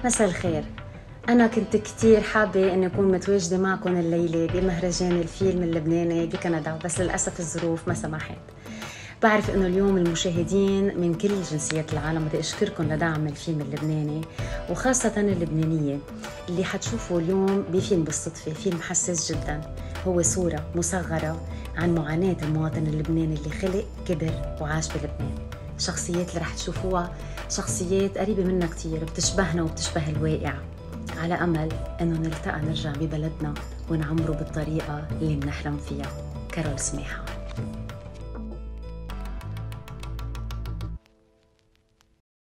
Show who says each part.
Speaker 1: مساء الخير. أنا كنت كتير حابة أني أكون متواجدة معكم الليلة بمهرجان الفيلم اللبناني بكندا، بس للأسف الظروف ما سمحت. بعرف أنه اليوم المشاهدين من كل جنسيات العالم، بدي أشكركم لدعم الفيلم اللبناني وخاصة اللبنانية اللي حتشوفوا اليوم بفيلم بالصدفة. فيلم حساس جدا، هو صورة مصغرة عن معاناة المواطن اللبناني اللي خلق كبر وعاش بلبنان. الشخصيات اللي رح تشوفوها شخصيات قريبة منا كتير، بتشبهنا وبتشبه الواقع، على أمل أنه نلتقى نرجع ببلدنا ونعمره بالطريقة اللي بنحلم فيها. كارول سماحة.